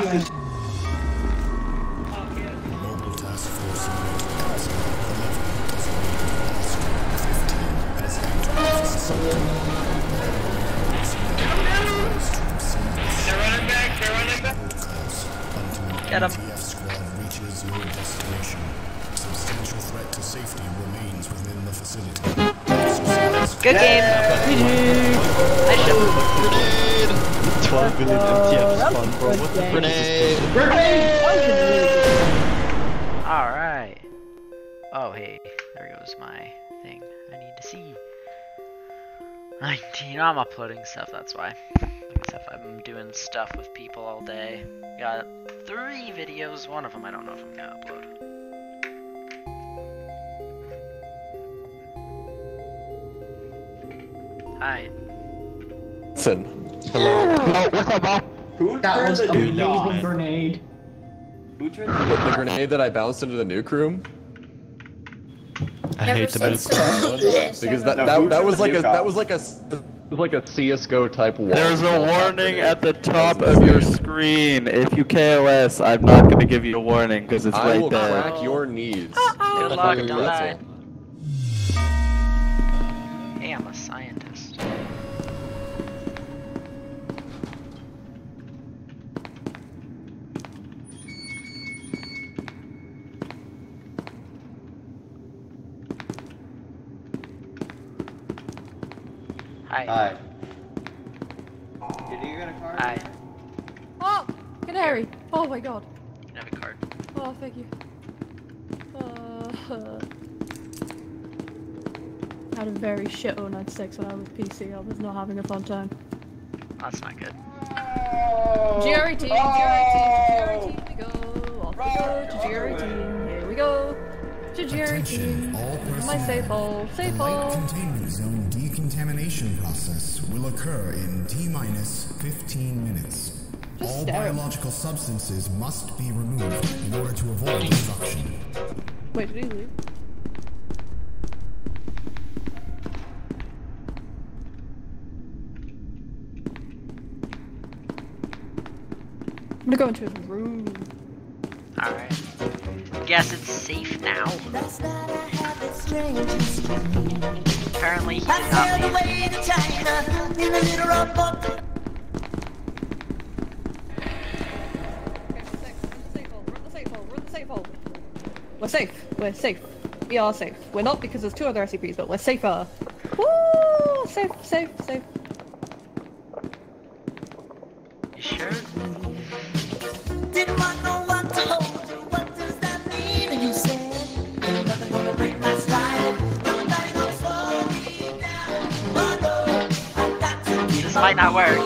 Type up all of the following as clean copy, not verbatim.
Mobile task force unit has They're running back. Get him. ETF squad reaches your destination. Substantial threat to safety remains within the facility. Good game. Nice shot. Grenade! 12 billion MTF spawn, bro. What the grenade? Alright. Oh, hey. There goes my thing. I need to see. 19. I'm uploading stuff, that's why. Except I'm doing stuff with people all day. Got 3 videos. One of them I don't know if I'm gonna upload. Hi. Listen. Hello. Oh, what's up, Bob? Who That turned was the a nuke on? amazing grenade. Who turned The grenade that I bounced into the nuke room? I hate the nuke. Because No, who that was turned the like nuke that off? was like a CS:GO type wall. There's a warning at the top of your screen. If you KOS, I'm not gonna give you a warning because it's I right will there. crack your knees. Good luck, don't die. That's Hey, I'm a scientist. Hi. Hi. Did you get a card? Hi. Oh, canary! Oh my god. You can have a card. Oh, thank you. I had a very shit 096 when I was PC. I was not having a fun time. That's not good. GRE team, GRE team, we go. Off we go to GRE team. Here we go. To GRE Attention, team. all My safe hole, safe The light hole. containment zone decontamination process will occur in T-minus 15 minutes. Just All stare. biological substances must be removed in order to avoid destruction. Wait, did he leave? I'm gonna go into his room. Alright. Guess it's safe now. Apparently he did not leave. We're safe. We're safe. We are safe. We're not because there's 2 other SCPs, but we're safer. Woo! Safe, safe, safe. You sure? This might not work.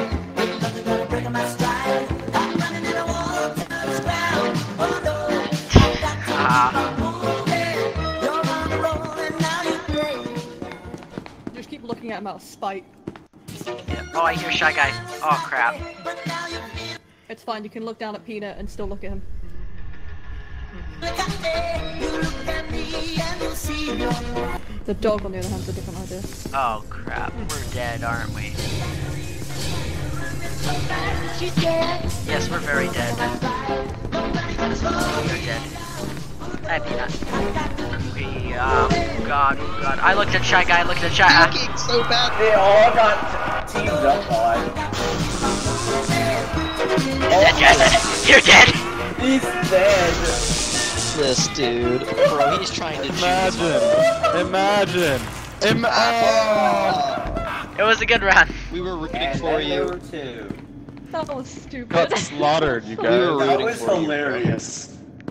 Just keep looking at him out of spite. Oh, I hear Shy Guy. Oh, crap. It's fine, you can look down at Peanut and still look at him. The dog, on the other hand, is a different idea. Oh, crap. We're dead, aren't we? Yes, we're very dead. We're dead. Hi, Peanut. Oh god, oh god. I looked at Shy Guy, I looked at Shy Guy. So bad. They all got teamed up on. You're dead! He's dead! This dude. Bro, he's trying to Imagine! It was a good run. We were rooting And for then there you. were 2. That was stupid. Got slaughtered, you We were guys. That rooting was for you, hilarious.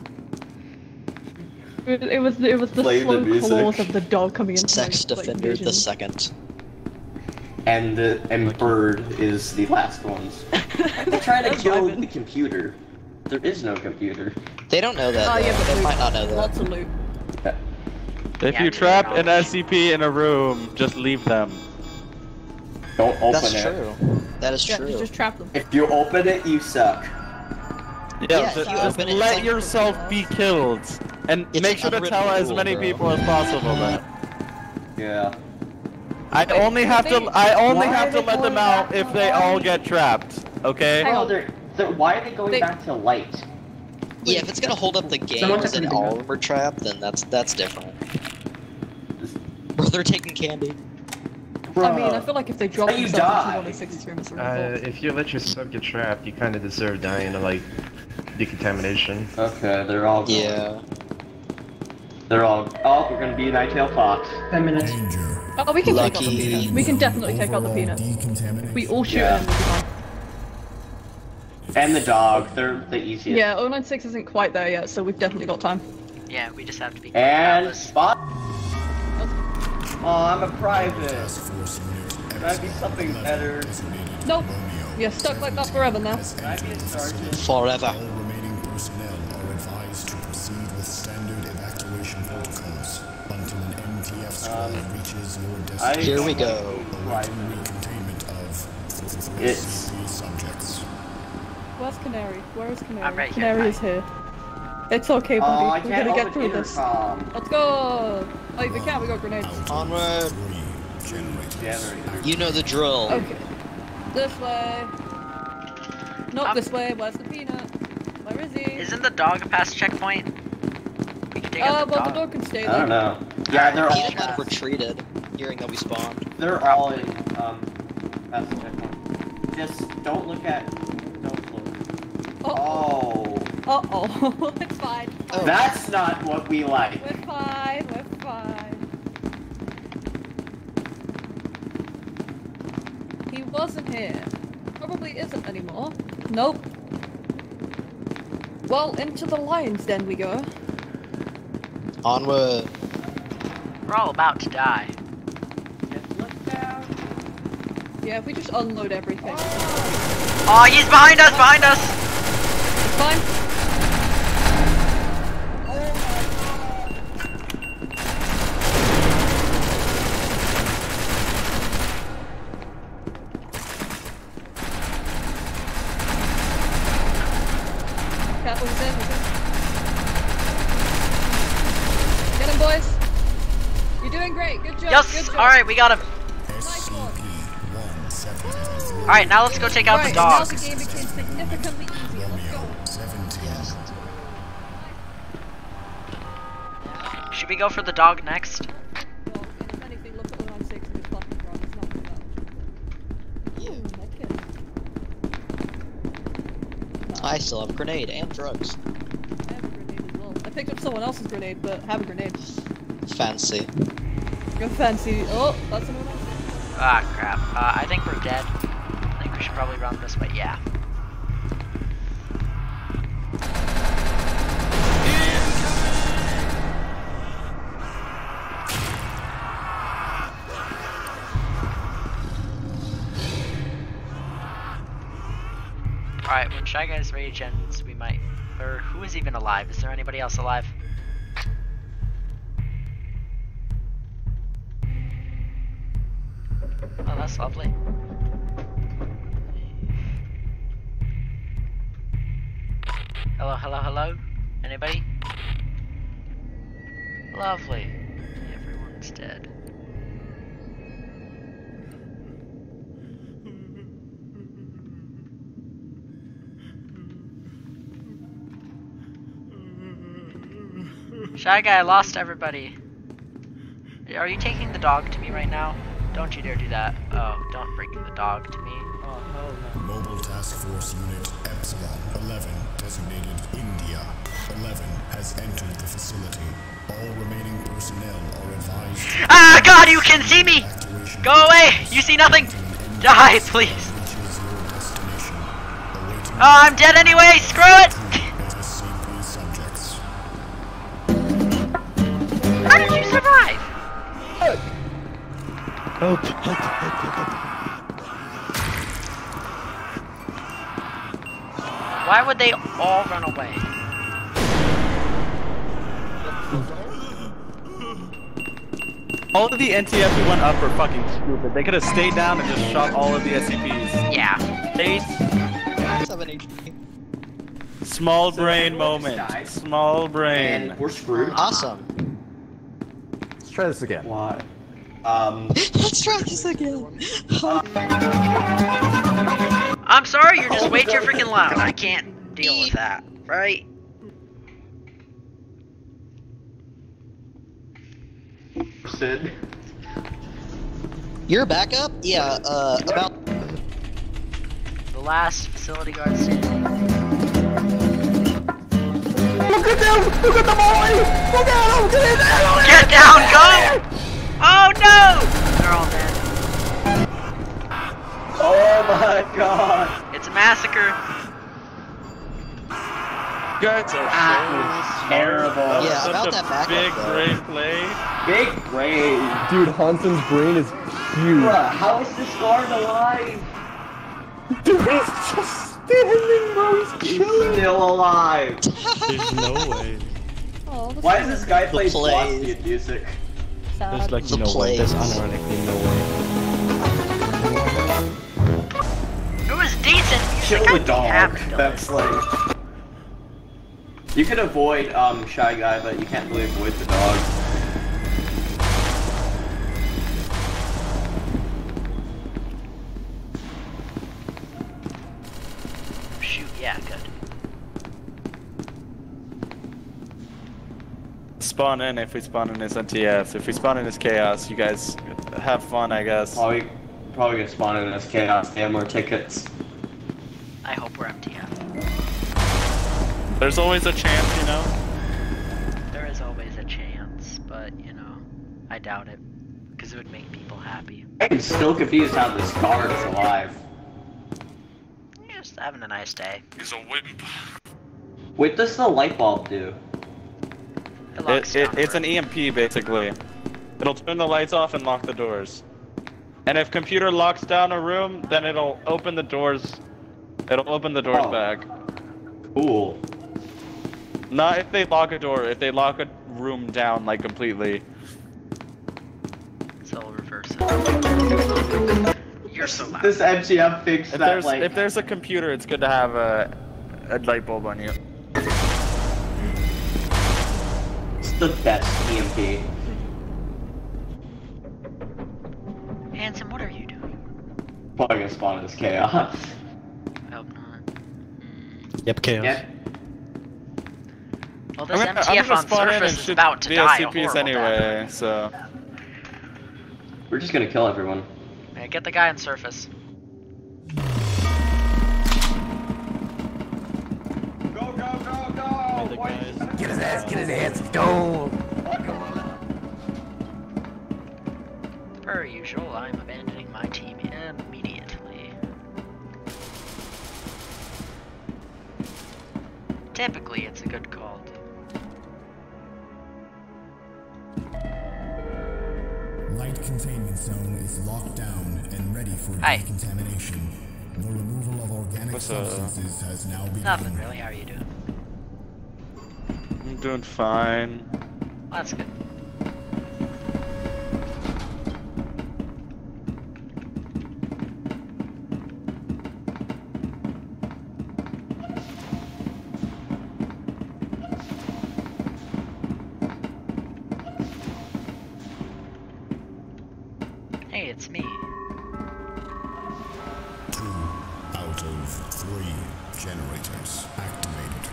It was the Play the slow music. claws of the dog coming into Sex my, like, Defender vision. the second. And Bird is the last ones. They're trying to kill the computer. There is no computer. They don't know that. Oh, yeah, though. but They loot. might not know that. Lots of loot. If Yeah, you trap dude, an SCP in a room, just leave them. Don't open That's it. true. That is Yeah, true. just trap them. If you open it, you suck. Yeah, if just you open it, it's let like- yourself be killed. And It's make an sure to unwritten tell as rule, many bro. people as possible that. Yeah. I only have to Why let are they them out going if they all get trapped. Okay? Hang Oh, on. Why are they going back to light? Yeah, if it's gonna hold up the game Someone as took an the all armor trap, then that's different. Or they're taking candy. I mean, I feel like if they drop You themselves die. into 106 room, it's a revolt. If you let yourself get trapped, you kind of deserve dying to like decontamination. Okay, they're all going. Yeah. They're all. Oh, we're gonna be an Nighttail Fox. 10 minutes. Danger. Oh, we can take out the Lucky. peanut. We can definitely take out the Overall peanut. decontamination. We all shoot Yeah. him. We'll be fine. And the dog. They're the easiest. Yeah, 096 isn't quite there yet, so we've definitely got time. Yeah, we just have to be And careless. spot. Oh, I'm a private. Task Force Unit Can I be something better? designated Nope. Romeo. You're stuck like that forever now. Has Can I be a entered the sergeant? Forever. All remaining personnel are advised to proceed with standard evacuation protocols until an MTF squad reaches your destination. Here we go. Awaiting recontainment of three It's- SCP subjects. Where's Canary? Where is Canary? I'm right here, Canary hi. is here. It's okay, buddy. Oh, I We're can't gonna get open through this. intercom. Let's go! Oh, we can't, we got grenades. Onward. Three generators. Generator. You know the drill. Okay. This way. Not Um, this way. Where's the peanut? Where is he? Isn't the dog past checkpoint? We can take out the Well, the dog. dog can stay I there. don't know. Yeah, they're all. Peanut might have retreated, hearing that we spawned. They're all in. That's the checkpoint. Just don't look at. Don't look. Oh. Uh-oh. It's fine. Oh. That's not what we like. We're fine. We're fine. He wasn't here. Probably isn't anymore. Nope. Well, into the lion's den we go. Onward. We're all about to die. Just look down. Yeah, if we just unload everything. Oh, he's behind us! Behind us! It's fine. Cat was in. Get him, boys. You're doing great. Good job. Good Yes! job. Alright, we got him. Nice one. SCP-173. Alright, now let's go take out Right, the and now dog. the game became significantly easier. Let's go. Romeo 17. Should we go for the dog next? Well, and if anything, look at 096 and his fucking run. It's not too bad. Yeah. Ooh, medkit. I still have a grenade and drugs. I have a grenade as well. I picked up someone else's grenade, but have a grenade. Fancy. Go fancy. Oh, that's another one. Ah, crap. I think we're dead. I think we should probably run this way. Yeah. Alright, when Shy Guy's rage ends, we might... Or who is even alive? Is there anybody else alive? Oh, that's lovely. Hello, hello, hello? Anybody? Lovely. Everyone's dead. Shy Guy, I lost everybody. Are you taking the dog to me right now? Don't you dare do that. Oh, don't bring the dog to me. Oh, hell no. Mobile Task Force Unit Epsilon 11, designated India 11, has entered the facility. All remaining personnel are advised to Ah, God, you can see me! evacuation Go away! You see nothing! Die, please! reaches your destination. Awaiting Oh, I'm dead anyway! Screw it! SCP subjects. How did you survive? Help, help, help, help. Why would they all run away? All of the NTF who went up are fucking stupid. They could have stayed down and just shot all of the SCPs. Yeah. 7 HP. Small brain everyone just moment. died. Small brain. And we're screwed. Awesome. Let's try this again. Why? Let's try this again. I'm sorry, you're just way too freaking loud. I can't deal with that, right? Sid. Your backup? Yeah, about... The last facility guard standing. Look at them! Look at the boy! Look at him! Get in there! Get down, go! Oh no! They're all dead. Oh my god! It's a massacre. You guys are That was terrible. Yeah, such about a that backup, big though. brain play. Big brain. Dude, Hanson's brain is huge. Bruh, how is this guard alive? Dude, he's just standing, bro. He's He's chilling. still alive. There's no way. Oh, that's Why is this guy playing plays. Philosophy music? sad. There's like The no way. plays. There's unironically no way. It was decent music. Kill I'd the be dog. happy to That's like... You can avoid, Shy Guy, but you can't really avoid the dog. Shoot, yeah, good. Spawn in if we spawn in as NTS. If we spawn in as Chaos, you guys have fun, I guess. Probably gonna spawn in as Chaos. They have more tickets. I hope we're MTF. There's always a chance, you know? There is always a chance, but, you know, I doubt it. Because it would make people happy. I'm still confused how this guard is alive. You're just having a nice day. He's a wimp. What does the light bulb do? It locks down It's the an room. EMP, basically. It'll turn the lights off and lock the doors. And if computer locks down a room, then it'll open the doors. It'll open the doors Oh. back. Cool. Not if they lock a door, if they lock a room down, like, completely. So I'll reverse it. You're so loud. This MGF fixed If that, there's, like... if there's a computer, it's good to have a light bulb on you. It's the best EMP. Hanson, what are you doing? Probably gonna spawn as Chaos. I hope not. Yep, chaos. Yeah. Well, this I'm MTF gonna on spawn in and surface is shoot about to die a VSCPs horrible anyway, so... We're just gonna kill everyone. death. Yeah, get the guy on surface. Go, go, go, go! Hey, the guys. Get his ass, go! Per usual, I'm abandoning my team immediately. Typically, it's a good call. Light containment zone is locked down and ready for Hi. decontamination. The removal of organic What's up? substances has now begun. Nothing really. How are you doing? I'm doing fine. Well, that's good. Hey, it's me. 2 out of 3 generators activated.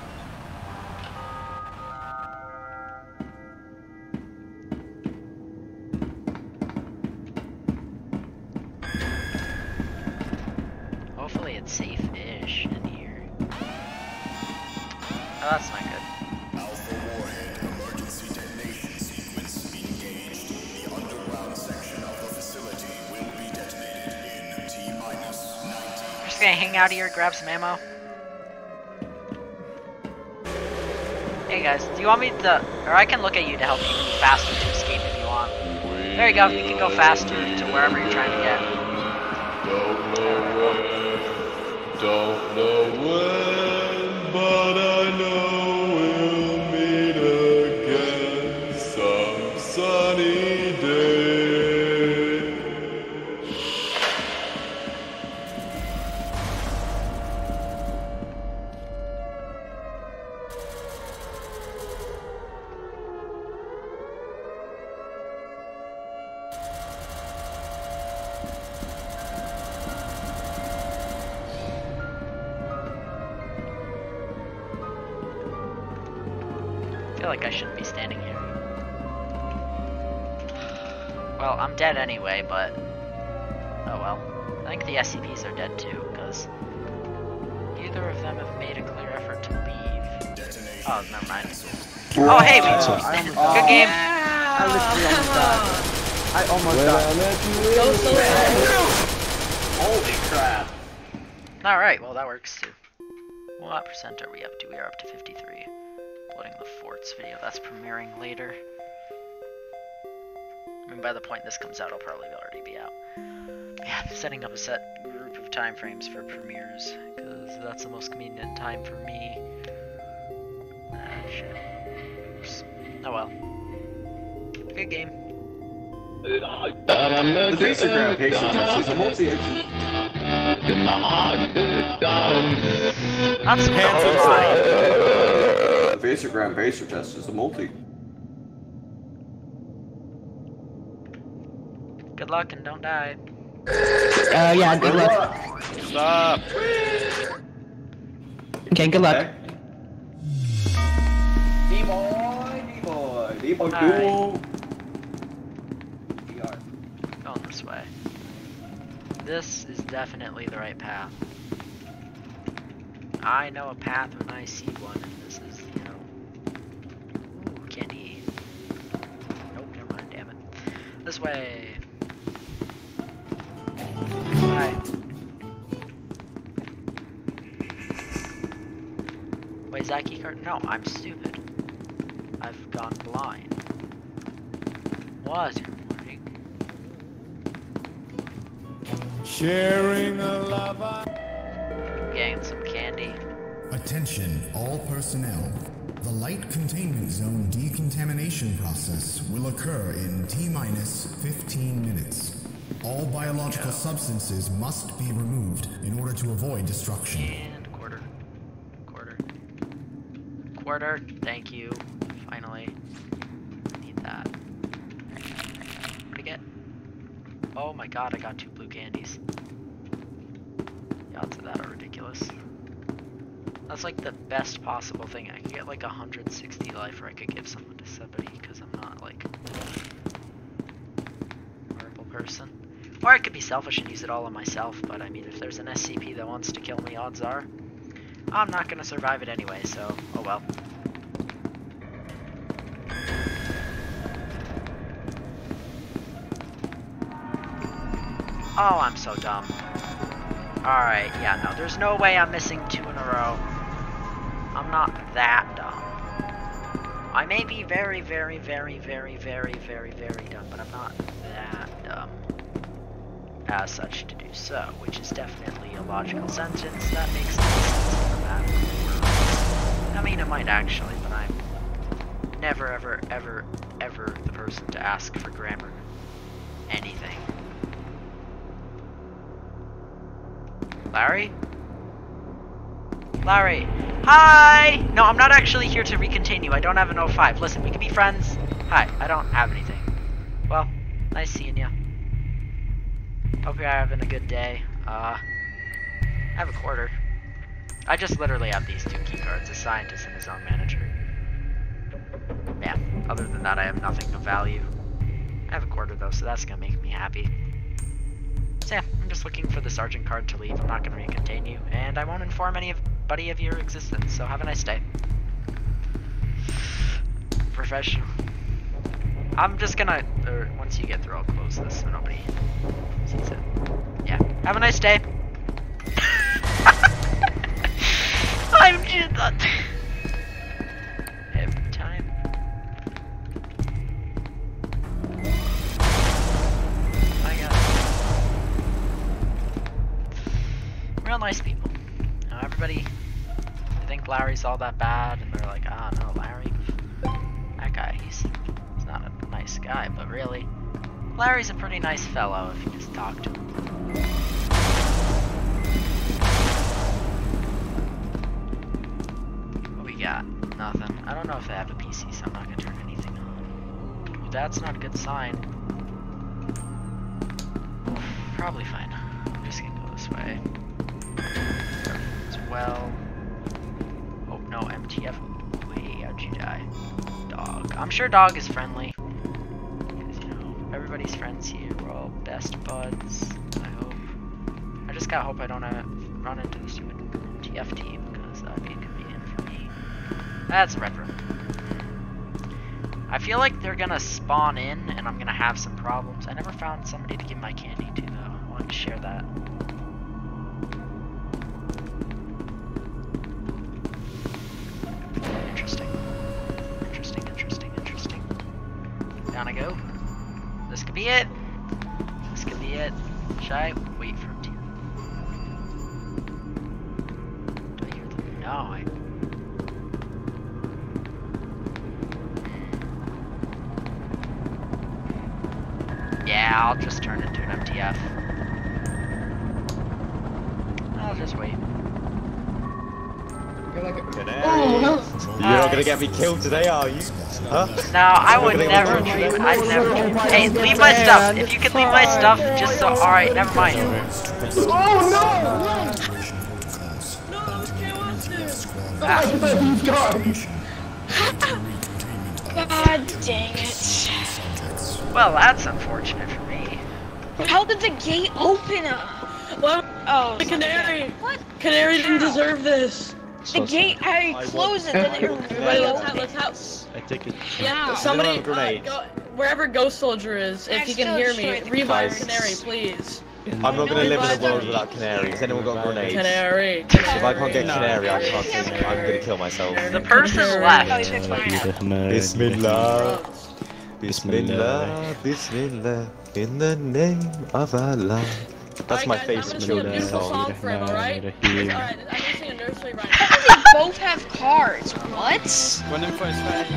Hopefully it's safe-ish in here. Oh, that's not good. Alpha Warhead emergency detonation sequence engaged. The underground section of the facility will be detonated in T-minus 90. I'm just gonna hang out here, grab some ammo. Hey guys, do you want me to, or I can look at you to help you move faster to escape if you want. There you go, you can go faster to wherever you're trying to get. Don't know when, but I know we'll meet again some sunny day. feel like I shouldn't be standing here. Well, I'm dead anyway, but... oh well. I think the SCPs are dead too, because... neither of them have made a clear effort to leave. Oh, never mind. Oh, hey! Good game! I literally almost died. I almost died. Holy crap. Alright, well that works too. What percent are we up to? We are up to 53. Uploading the Forts video. That's premiering later. I mean, by the point this comes out, it'll probably already be out. Yeah, I'm setting up a set group of time frames for premieres, because that's the most convenient time for me. Shit. Oops. Oh well. Good game. The basic gravitation test is a multi-action. That's The basic gravitation test is a multi. Good luck and don't die. Yeah, good luck. Stop. Okay, good luck. D-boy, Hi. duo. Going this way. This is definitely the right path. I know a path when I see one, and this is, you know... ooh, candy. Nope, never mind, damn it. This way. Hi. Wait, is that keycard? No, I'm stupid. I've gone blind. Was your warning? Sharing a lava. Getting some candy. Attention, all personnel. The light containment zone decontamination process will occur in T-minus 15 minutes. All biological substances must be removed in order to avoid destruction. And quarter. Quarter, thank you. Finally. Need that. What'd I get? Oh my god, I got 2 blue candies. The odds of that are ridiculous. That's like the best possible thing. I could get like 160 life, or I could give someone to somebody because I'm not like a horrible person. Or I could be selfish and use it all on myself, but I mean, if there's an SCP that wants to kill me, odds are I'm not gonna survive it anyway, so oh well. Oh, I'm so dumb. Alright, yeah, no, there's no way I'm missing 2 in a row. I'm not that dumb. I may be very, very, very, very, very, very, very dumb, but I'm not that dumb as such to do so, which is definitely a logical sentence that makes sense for that. I mean, it might actually, but I'm never, ever, ever, ever the person to ask for grammar. Anything. Larry? Larry. Hi! No, I'm not actually here to recontinue. I don't have an 05. Listen, we can be friends. Hi, I don't have anything. Well, nice seeing ya. Hope you're having a good day. I have a quarter. I just literally have these 2 keycards, a scientist and his own manager. Yeah, other than that, I have nothing of value. I have a quarter though, so that's gonna make me happy. So yeah, I'm just looking for the sergeant card to leave. I'm not gonna recontinue, and I won't inform anybody of your existence, so have a nice day. Professional. I'm just gonna, once you get through, I'll close this so nobody sees it. Yeah, have a nice day. I'm just every time. My god. Real nice people. Now everybody, I think Larry's all that bad, and they're like, ah, no, Larry, that guy, he's not a nice guy, but really, Larry's a pretty nice fellow if you just talk to him. What we got? Nothing. I don't know if they have a PC, so I'm not gonna turn anything on. Ooh, that's not a good sign. Probably fine. I'm just gonna go this way. As well. Oh no, MTF. Wait, how'd you die? I'm sure dog is friendly. Because, you know, everybody's friends here. We're all best buds. I hope. I just gotta hope I don't run into the stupid TF team, because that'd be inconvenient for me. That's a red room. I feel like they're gonna spawn in, and I'm gonna have some problems. I never found somebody to give my candy to, though. I wanted to share that. Interesting. Interesting. Down I go. This could be it. This could be it. Should I wait for him to? Do I hear them? No, Yeah, I'll just turn into an MTF. I'll just wait. You're not gonna get me killed today, are you? Huh? No, I would never. I'd never. Hey, leave my stuff. If you could leave my stuff, just so. All right, never mind. Oh God dang it. Well, that's unfortunate for me. How did the gate open up? What? Oh, The canary! What? Canary didn't deserve this! The gate, I closed it, then it Let's have. I take it. Yeah, somebody, grenade. wherever Ghost Soldier is, if you can hear me, revive Guys. Canary, please. I'm not gonna live in a world without canaries. Has anyone got grenades? Canary. If I can't get canary, I can't take it. I'm gonna kill myself. The person left. Bismillah. Bismillah. Bismillah. In the name of Allah. That's my favorite I'm gonna sing a beautiful song. song for him, alright? Alright, I'm gonna sing a nursery rhyme. How do they both have cards? What? Running for his friend.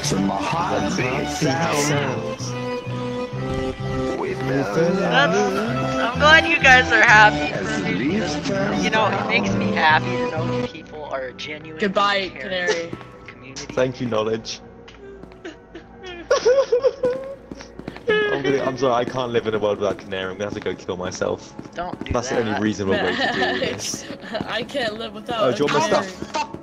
I'm glad you guys are happy for me. You know, it makes me happy to know that people are genuine. Goodbye, Canary. Community. Thank you, knowledge. I'm sorry, I can't live in a world without canary. I'm gonna have to go kill myself. Don't do That's that. the only reasonable way to do this. I can't live without Oh, do you want my Canary.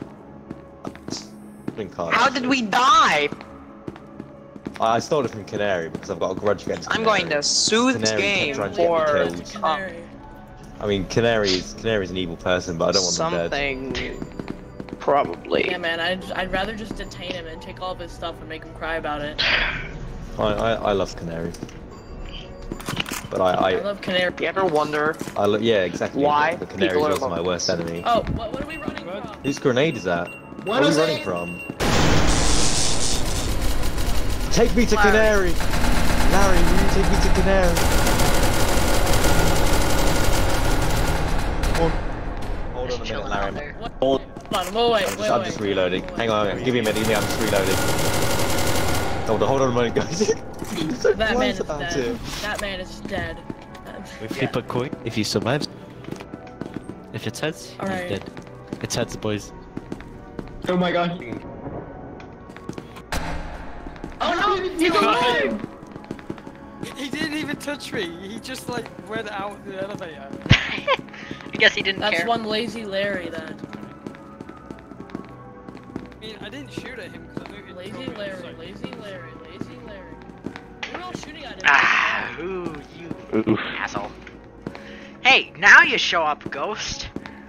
stuff? How did we die? I stole it from Canary because I've got a grudge against Canary. I'm going to sue this Canary kept game trying to get me for killed. Canary. I mean, Canary's an evil person, but I don't want them dead. something. Probably. Yeah, man, I'd rather just detain him and take all of his stuff and make him cry about it. I love Canary. But I love Canary. You ever wonder yeah, exactly. why The Canary people is are also my worst enemy. Oh, what are we running from? Whose grenade is that? Where are we running from? Take me to Canary! Larry, will you take me to Canary? Hold on a minute, Larry. Hold Come on, wait. I'm just reloading. Hang on, give me a minute, I'm just reloading. Hold on a minute, guys. So That man is about dead. it. That man is dead. We flip a coin. If he survives, if it's heads, Alright. he's dead. It's heads, boys. Oh my god. Oh no! He's alive! He didn't even touch me. He just like went out the elevator. I guess he didn't care. That's one lazy Larry then. I mean, I didn't shoot at him because I knew he'd Lazy kill me, Larry, so- lazy Larry, lazy Larry. We're all shooting at him. Ah, ooh, you asshole. Hey, now you show up, Ghost.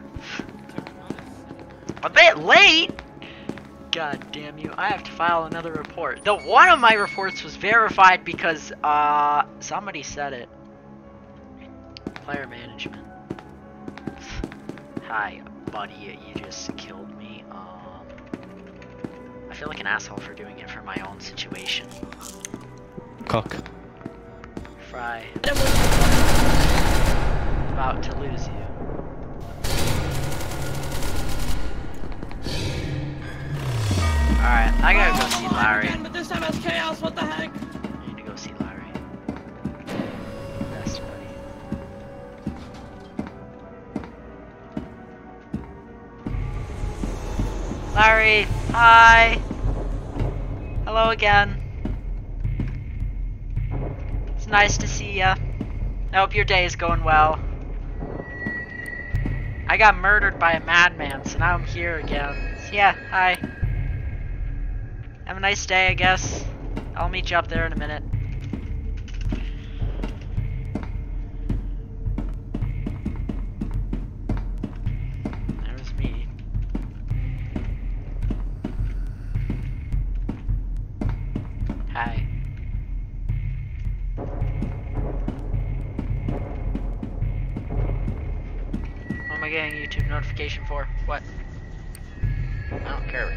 A bit late. God damn you! I have to file another report. Though one of my reports was verified because somebody said it. Player management. Hi, buddy. You just killed me. I feel like an asshole for doing it for my own situation. Cock. Fry. About to lose you. Alright, I gotta go see Larry. Again, but this time it's chaos, what the heck? I need to go see Larry. Best buddy. Larry, hi! Hello again. It's nice to see ya. I hope your day is going well. I got murdered by a madman, so now I'm here again. So yeah, hi. Have a nice day, I guess. I'll meet you up there in a minute. There's me. Hi. What am I getting a YouTube notification for? What? I don't care.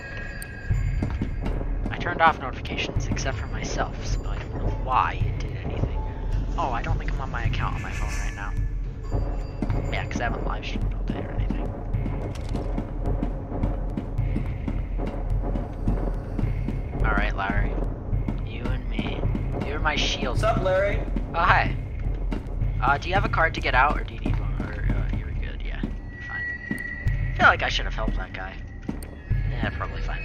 I turned off notifications except for myself, so I don't know why it did anything. Oh, I don't think I'm on my account on my phone right now. Yeah, because I haven't live streamed all day or anything. Alright, Larry. You and me. You're my shield. What's up, Larry? Oh, hi. Do you have a card to get out, or do you need one? Or, you're good, yeah. You're fine. I feel like I should have helped that guy. Yeah, probably fine.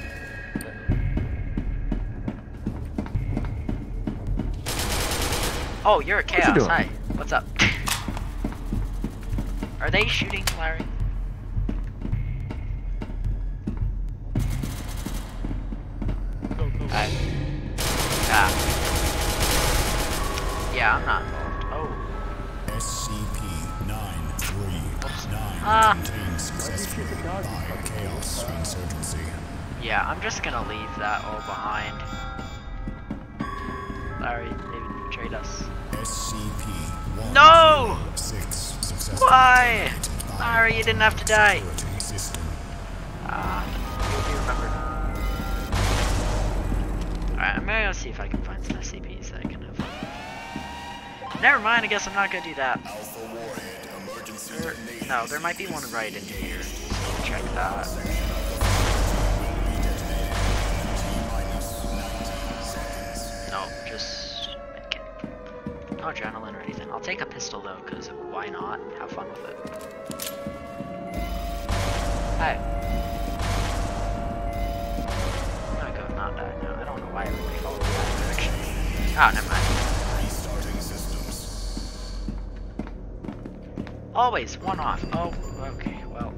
Oh, you're a Chaos. Hi. What's up? Are they shooting, Larry? Hi. Ah. Yeah, I'm not involved. Oh. SCP-939 contained successfully by Chaos Insurgency. Yeah, I'm just gonna leave that all behind. Larry, they betrayed us. SCP-106 No! successfully Why? activated by Larry, you didn't have to die. operating system. You'll be remembered. Alright, I'm gonna go see if I can find some SCPs that I can have fun with. Never mind, I guess I'm not gonna do that. No, there might be one right in here. Check that. No, just medkit. No adrenaline or anything. I'll take a pistol though, because why not? Have fun with it. Hi. I'm gonna go not die now. I don't know why everybody followed that direction. Oh, never mind. Restarting systems. Always one off. Oh, okay, well.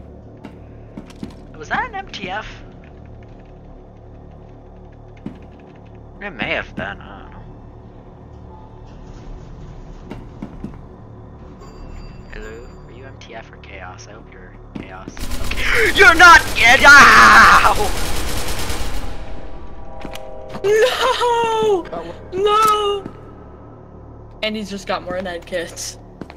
Was that an MTF? It may have been, I don't know. Hello, are you MTF or Chaos? I hope you're Chaos. Okay. You're not dead! Ow! No! No! And he's just got more medkits.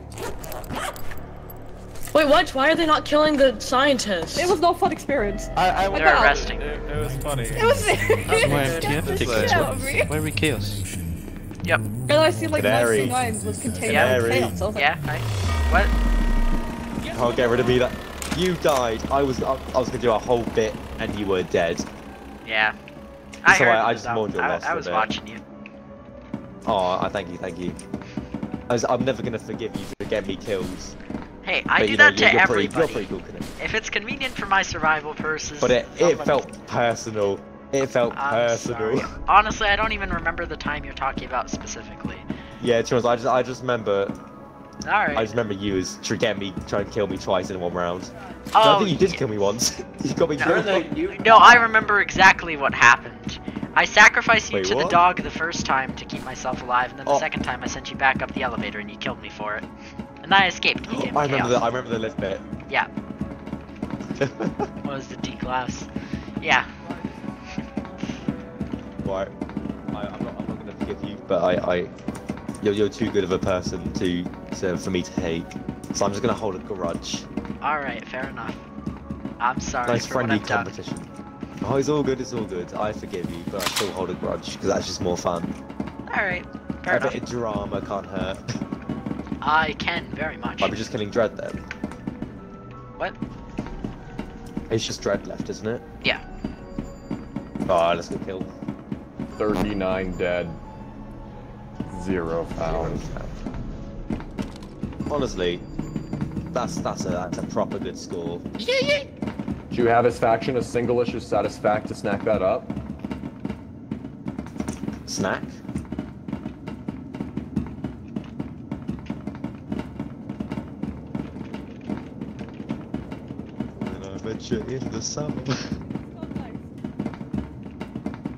Wait, what? Why are they not killing the scientists? It was no fun experience. They're arresting. It was funny. It was. Why MTF take this one? Why are we Chaos? Yep. And I see like Canary. 129 was contained Canary. in chaos. So I was like, Yeah, hi. What? Can't get rid of me. That you died. I was gonna do a whole bit, and you were dead. Yeah. I So heard I it just was mourned your out. loss I for a was bit. watching you. Oh, I thank you. I'm never gonna forgive you for getting me killed. Hey, I But, do you know, that to you're everybody. You're pretty cool, Canary. If it's convenient for my survival purposes. But it don't let me- felt personal. It felt I'm personal. sorry. Honestly, I don't even remember the time you're talking about specifically. Yeah, to be honest, I just remember. Alright. I just remember you as trying to kill me twice in one round. Oh, I think you did kill me once. You got me killed. No, I remember exactly what happened. I sacrificed you Wait, to the what? dog the first time to keep myself alive, and then the Oh. second time I sent you back up the elevator and you killed me for it. And I escaped. You became I remember chaos. I remember the lift bit. Yeah. What was the D class? Yeah. Right. I'm not gonna forgive you, but you're too good of a person for me to hate. So I'm just gonna hold a grudge. Alright, fair enough. I'm sorry Nice for what friendly I've done. competition. Oh, it's all good. I forgive you, but I still hold a grudge because that's just more fun. Alright, fair A enough. bit of drama can't hurt. I can very much. I'm just killing Dread then. What? It's just Dread left, isn't it? Yeah. Alright, let's go kill. 39 dead. 0 found. Honestly, that's a proper good score. Do you have his faction a single-issue satisfact to snack that up? Snack? When I met you in the summer.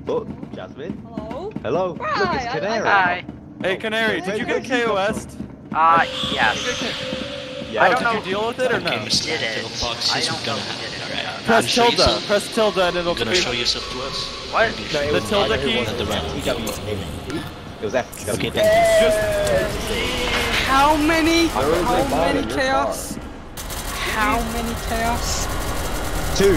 Oh, Jasmine. Hello? Hello. Look, it's Canary. Hi. Hey, Canary, did you get KOS? Yes. Yeah. I don't know Did you deal with it or no? who did it. I don't know who did it. Yeah. Press tilde. Press tilde and it'll Gonna show yourself to us. What? No, it The was tilde either key? it was TW. It was F. Okay, How many? How many chaos? How many chaos? 2.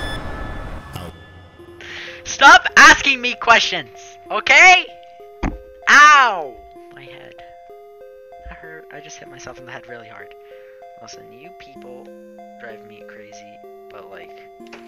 Stop asking me questions, okay? Ow! My head. That hurt. I just hit myself in the head really hard. Listen, you people drive me crazy, but like...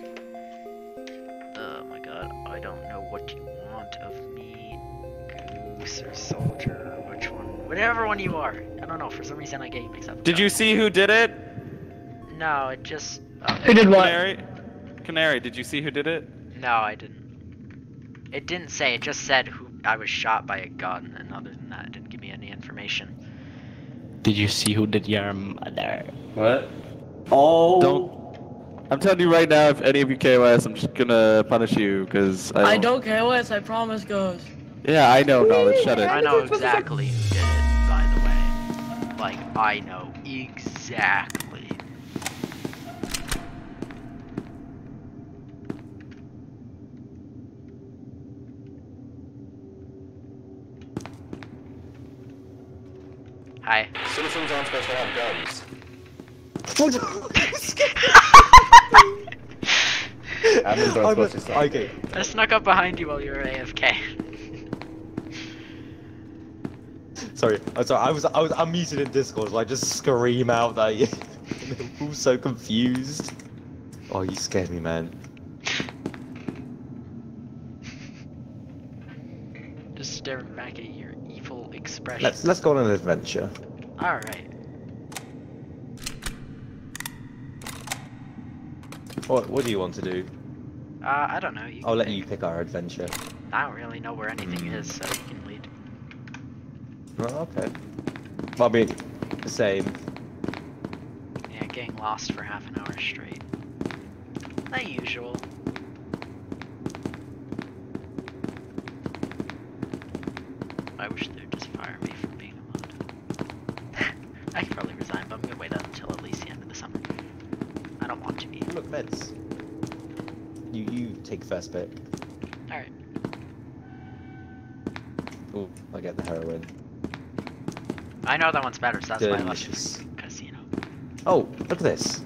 Oh my god, I don't know what you want of me. Goose or soldier, or which one? Whatever one you are. I don't know, for some reason I get you mixed up. Did you see who did it? No, it just... Who did what? Canary, did you see who did it? No, I didn't. It didn't say, it just said who I was shot by a gun, and other than that, it didn't give me any information. Did you see who did your mother? What? Oh. Don't. I'm telling you right now, if any of you KOS, I'm just gonna punish you, because I don't KOS, I promise, Ghost. Yeah, I know, Knowledge, shut it. I know exactly who did it, by the way. Like, I know exactly. Hi. Citizens aren't supposed to have guns. Admins aren't supposed to suck. Okay. I snuck up behind you while you were AFK. Sorry, I'm sorry. I was unmuted in Discord, so I just scream out that you. They're all so confused. Oh, you scared me, man. Just staring back at your evil expression. Let's go on an adventure. All right. What do you want to do? I don't know. I'll let you pick our adventure. I don't really know where anything is, so you can lead. Oh, okay. Well, I mean, the same. Yeah, getting lost for half an hour straight. The usual. I wish they'd just fire me for being a mod. I could probably resign, but I'm gonna wait until at least the end of the summer. I don't want to be. Look, meds. You take first pick. Alright. Oh, I get the heroin. I know that one's better, so that's why I left Delicious. it. Casino. Oh, look at this.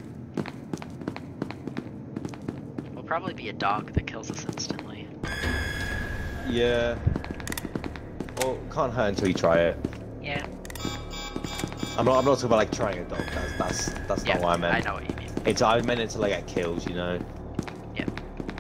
Will probably be a dog that kills us instantly. Yeah. Well, can't hurt until you try it. Yeah. I'm not talking about like trying a dog. That's Yeah, not what I meant. I know what you mean. I meant it to like get killed, you know. Yep.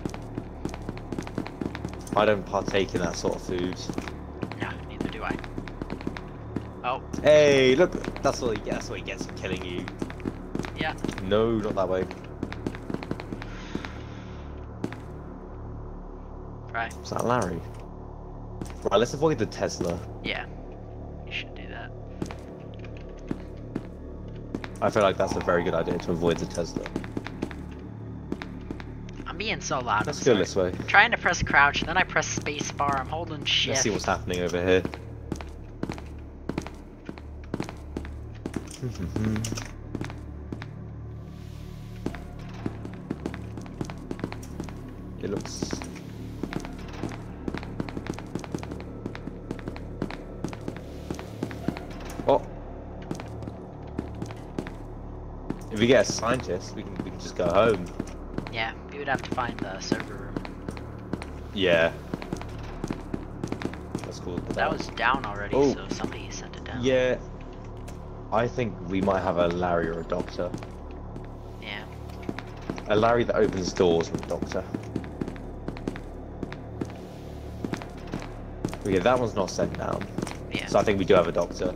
I don't partake in that sort of food. No, neither do I. Oh. Hey, look, that's what he gets. That's what he gets for killing you. Yeah. No, not that way. Right. Is that Larry? Right, let's avoid the Tesla. Yeah. You should do that. I feel like that's a very good idea to avoid the Tesla. I'm being so loud. Let's I'm go sorry. this way. I'm trying to press crouch, then I press space bar. I'm holding shift. Let's see what's happening over here. It looks... Oh! If we get a scientist, we can just go home. Yeah, we would have to find the server room. Yeah. That's cool. That was down already, Oh. so somebody sent it down. Yeah. I think we might have a Larry or a Doctor. Yeah. A Larry that opens doors with a Doctor. Okay, that one's not sent down. Yeah. So I think we do have a Doctor.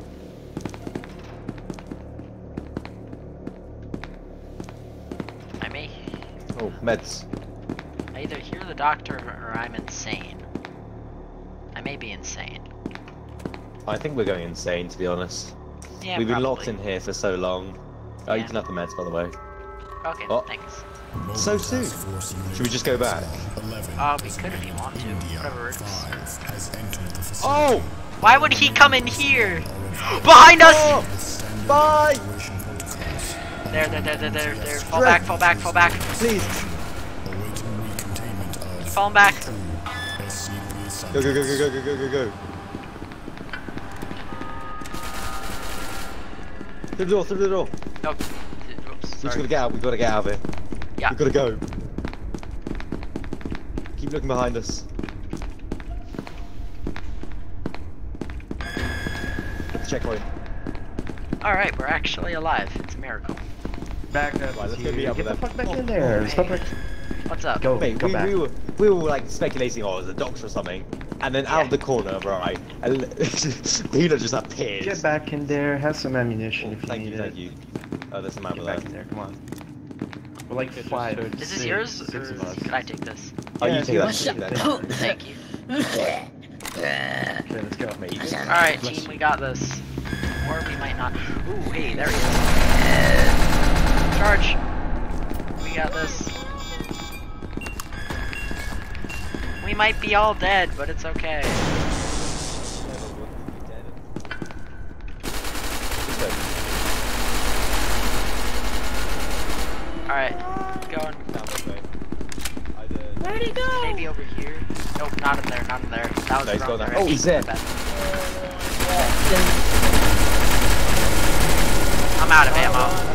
I may. Oh, meds. I either hear the doctor or I'm insane. I may be insane. I think we're going insane, to be honest. Yeah, We've been probably. locked in here for so long. Oh, you Yeah. can have the meds, by the way. Okay, Oh. thanks. So soon. Should we just go back? We could if you want to. Whatever works. Oh! Why would he come in here? Behind us! Bye! There. Fall back. Please. Keep falling back. Go. Through the door. Oh, oops, We just sorry. gotta get out of here. Yeah. We gotta go. Keep looking behind us. Checkpoint. Alright, we're actually alive. It's a miracle. Back up. Right, let's go meet up with them. Get the fuck back in there. Stop it. What's up? Go, Mate, go back. we were like speculating, oh, it was a doctor or something, and then out of the corner, right, and Lena just appears. Get back in there. Have some ammunition if you need it. Thank you. Oh, there's a man Get with back us. in there. Come on. We're like five. Is this yours? Six Or of us. can I take this? Oh, Yeah, you take that. shut Take that. Oh, thank you. Okay, let's go. Mate. Alright, team, we got this. Or we might not. Ooh, hey, there he is. Charge! We got this. We might be all dead, but it's okay. Alright, going. Where'd he go? Maybe over here. Nope, not in there. That was No, he's wrong got that. direction. Oh, he's there. I'm out of ammo.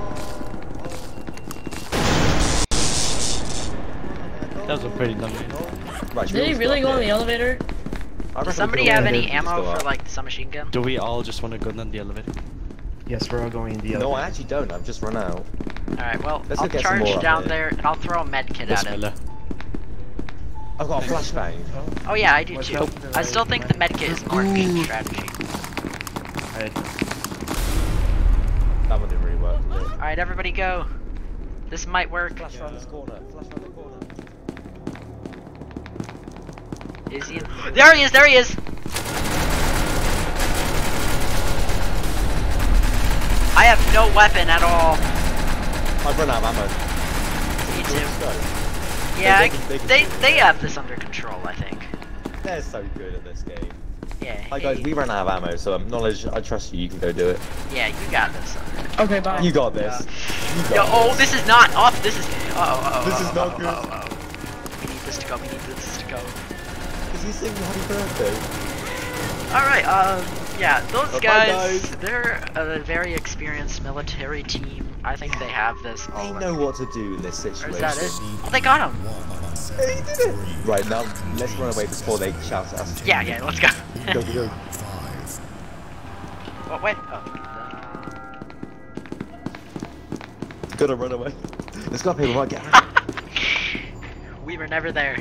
That was a pretty dumb. Right, Did he really go on the elevator? Does somebody have any ammo for like the submachine gun? Do we all just want to go down the elevator? Yes, we're all going in the No, elevator. I actually don't. I've just run out. Alright, well, Let's I'll go get some charge more up down there. there and I'll throw a med kit at him. Bismillah. I've got a flashbang. Oh yeah, I do What's too. up? I still think the med kit is more efficient strategy. That one didn't really work, did it? Alright, everybody go. This might work. Flash around this corner. Flash around the corner. Is he in? There he is! I have no weapon at all. I've run out of ammo. Me Let's too. go. Yeah, They they have this under control, I think. They're so good at this game. Yeah. Hi guys, we ran out of ammo, so knowledge, I trust you, you can go do it. Yeah, you got this. Okay, bye. You got this. You got Yo, oh, this is not off. This is. This is not good. We need this to go. Is he singing happy birthday? Alright, yeah, those Bye, guys, guys. they're a very experienced military team. I think they have this all They under- know what to do in this Or situation. is that it? Oh, they got him! They did it! Right, now, let's run away before they shout at us. Yeah, let's go. Go. Oh, wait. Oh. Gotta run away. Let's go, people might get out. We were never there.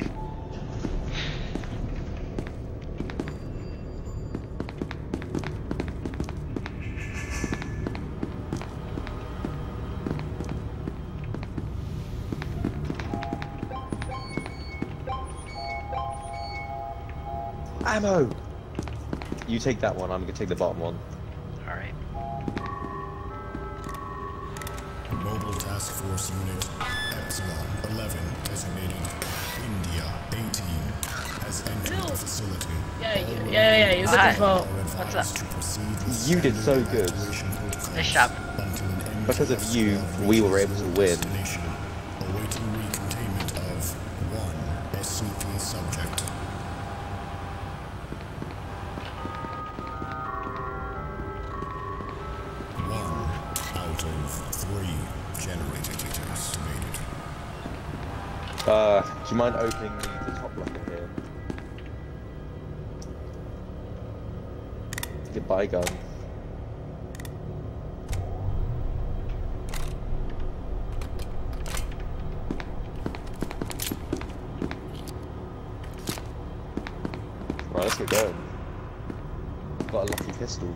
Ammo! You take that one, I'm gonna take the bottom one. Alright. Mobile Task Force Unit Epsilon 11, designated India 18, has entered the facility. Yeah, you got this well. What's up? You did so good. Nice job. Because of you, we were able to win. Awaiting recontainment of one SCP subject. One out of 3 generated activated. Do you mind opening the top locker here? Goodbye, gun. Right, let's get going. Got a lucky pistol.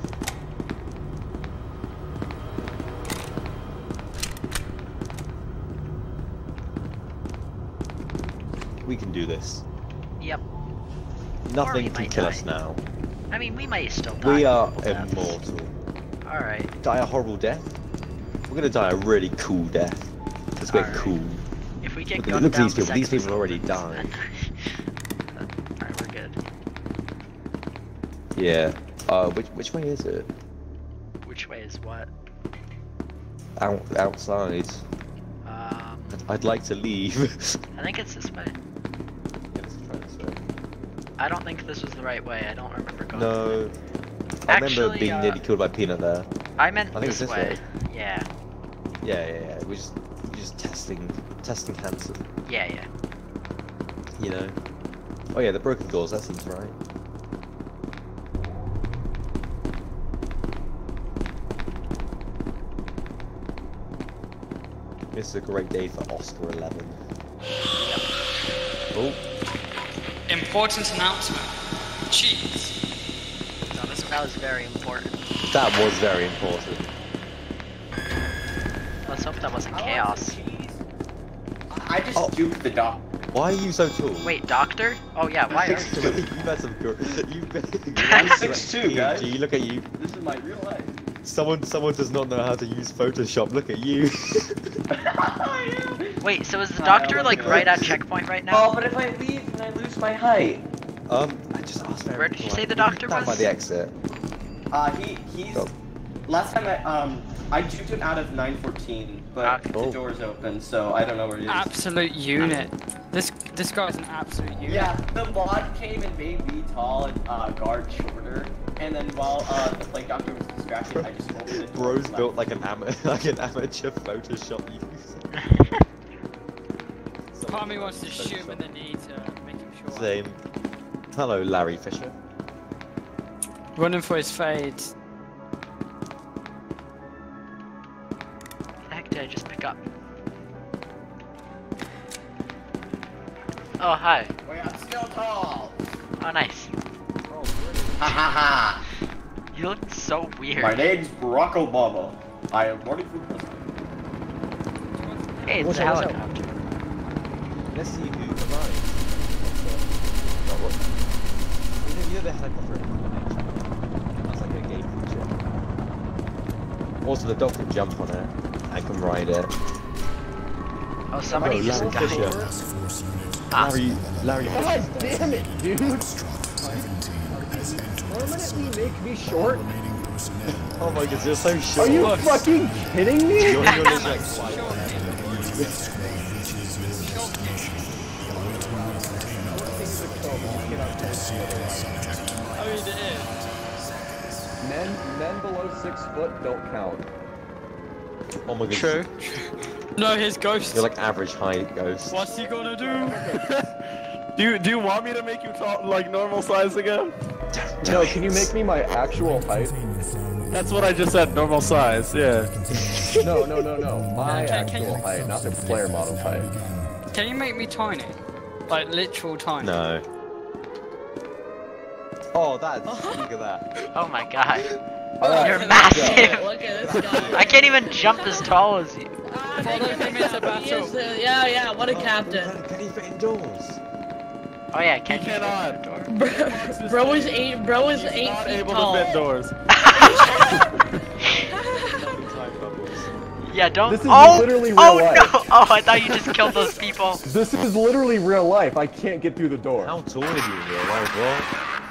We can do this. Yep. Nothing we can might kill die. us now. I mean, we might still die. We are multiple deaths. immortal. Alright. Die a horrible death? We're gonna die a really cool death. looks a bit cool. If we get Look, gunned look at down these people. the These second people this already opens, died. then- Alright, we're good. Yeah. Which way is it? Which way is what? Outside. I'd like to leave. I think it's this way. Yeah, let's try this way. I don't think this was the right way. I don't remember going. No. I remember being nearly killed by Peanut there. I meant I think this it's this way. way. Yeah. Yeah. We're just testing Hanson. Yeah. You know. Oh yeah, the broken doors. That seems right. This is a great day for Oscar 11. Oh. Important announcement. Cheese. That was very important. That was very important. Let's hope that wasn't chaos. I just duped the doc. Why are you so tall? Wait, doctor? Oh yeah, why are you? You've had some good. I'm 6'2", guys. Gee, look at you. This is my real life. Someone does not know how to use Photoshop. Look at you. Wait, so is the doctor like right at checkpoint right now? Oh, but if I leave, then I lose my height. I just asked. Where did you say the doctor was? By the exit. He's. Last time I duped him out of 914, but the door's open, so I don't know where he is. Absolute unit. This guy's an absolute unit. Yeah, the mod came and made me tall and guard shorter, and then while the plague doctor was distracted, I just opened it. Bro's built like an amateur Photoshop user. Part of me wants to shoot him in the knee to make him sure. Same. Hello, Larry Fisher. Running for his fades. What the heck did I just pick up? Oh, hi. Wait, I'm still tall. Oh, nice. Ha ha ha. You look so weird. My name's Barack Obama. I am running for president. Hey, it's a helicopter. Let's see who survives. You know the helicopter in that's like a game feature. Also, the dog can jump on it. I can ride it. Oh, somebody just Larry got Fisher. Larry. God damn it, dude! Permanently make me short? Oh my god, you're so short. Are you fucking kidding me? You're like Men below 6 foot don't count. oh my god. True. No, his ghost. You're like average height ghost. What's he gonna do? Do you want me to make you like normal size again? No, can you make me my actual height? That's what I just said, normal size, yeah. No. My actual height, not the player model height. Can you make me tiny? Like literal tiny? No. Oh, look at that. Oh my god. Alright, You're massive. Look at this guy. I can't even jump as tall as you. Follow him into battle. Yeah, what a captain. Can he fit indoors? Oh yeah, can He you? cannot. Bro is 8 feet Not able tall. to fit doors. Yeah, don't. This is oh, literally real oh life. no! Oh, I thought you just killed those people. This is literally real life. I can't get through the door. How tall are you in real life, bro?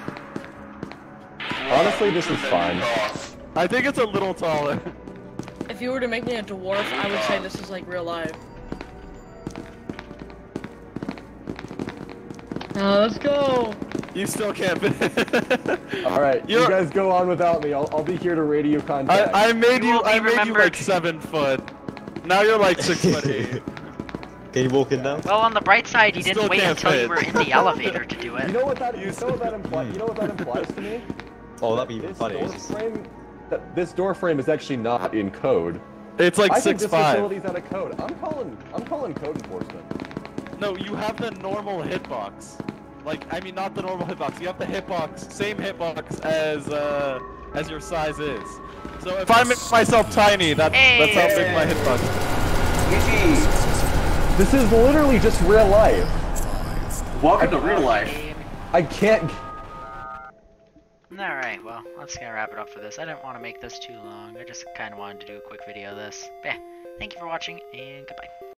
Honestly, this is fine. I think it's a little taller. If you were to make me a dwarf, I would say this is like real life. Let's go. You still can't fit. Alright, you guys go on without me. I'll be here to radio contact. I made you remembered. like 7 foot. Now you're like 6'8". Can you walk in now? Well, on the bright side, you didn't Still wait can't until you fit. were in the elevator to do it. You know what that implies to me? Oh, that'd be even funny. This door frame is actually not in code. It's like I think this 6'5". facility's out of code. I'm calling code enforcement. No, you have the normal hitbox. Like, I mean, not the normal hitbox. You have the hitbox, same hitbox as your size is. So if I make myself tiny, that's how big my hitbox is. This is literally just real life. Welcome to real life. I can't. Alright, well, that's gonna wrap it up for this. I didn't want to make this too long. I just kind of wanted to do a quick video of this. But yeah, thank you for watching, and goodbye.